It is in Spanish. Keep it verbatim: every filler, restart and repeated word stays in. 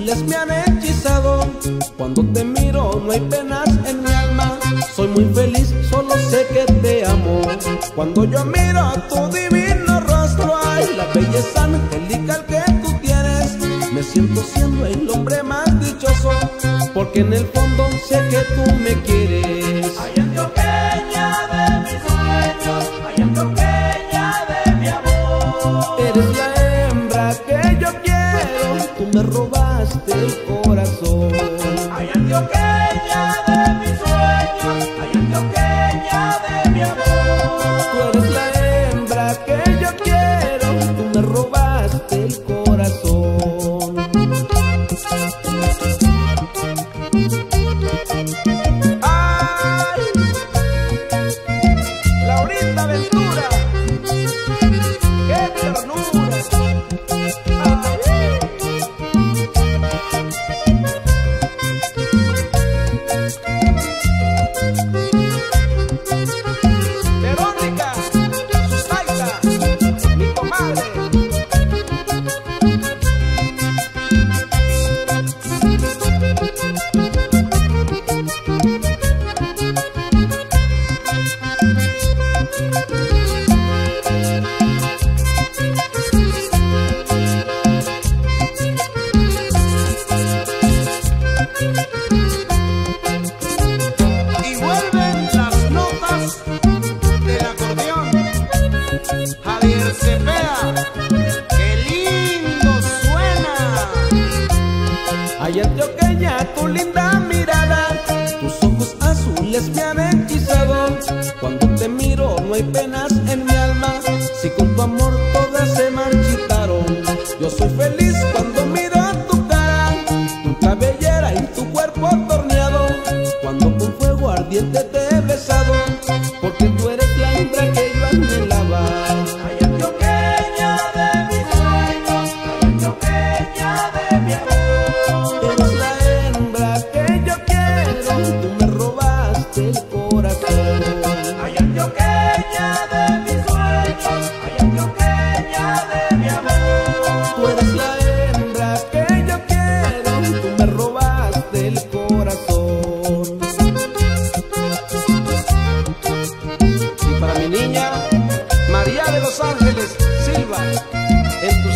azules me han hechizado. Cuando te miro no hay penas en mi alma. Soy muy feliz, solo sé que te amo. Cuando yo miro tu divino rostro, ay, la belleza angelical que tú tienes, me siento siendo el hombre más dichoso, porque en el fondo sé que tú me quieres. Ay, antioqueña de mis sueños, ay, antioqueña de mi amor. Eres la hembra que yo quiero, tú me robaste el corazón. Ay, antioqueña de mis sueños, ay, antioqueña de mi amor. Tú eres la hembra que yo quiero, tú me robaste el corazón. Ay, Laurita Ventura, qué ternura. Ay. Verónica, Susaita, mi comadre. Y vuelven las notas del acordeón. Javier Cepeda, qué lindo suena. Ay, antioqueña, tu linda mirada, tus ojos azules me han hechizado. Cuando te miro no hay penas en mi alma, si con tu amor todas se marchitaron. Yo soy feliz cuando miro tu cara, tu cabellera y tu cuerpo torneado, cuando con fuego ardiente te he besado, porque tú eres la hembra que yo anhelaba. Ay, antioqueña de mis sueños, ay, antioqueña de mi amor. Eres la hembra que yo quiero, tú me robaste el corazón. Ay, antioqueña de mis sueños, ay, antioqueña de mi amor. Tú eres la hembra que yo quiero, tú me robaste el corazón. Y para mi niña María de los Ángeles Silva, en tus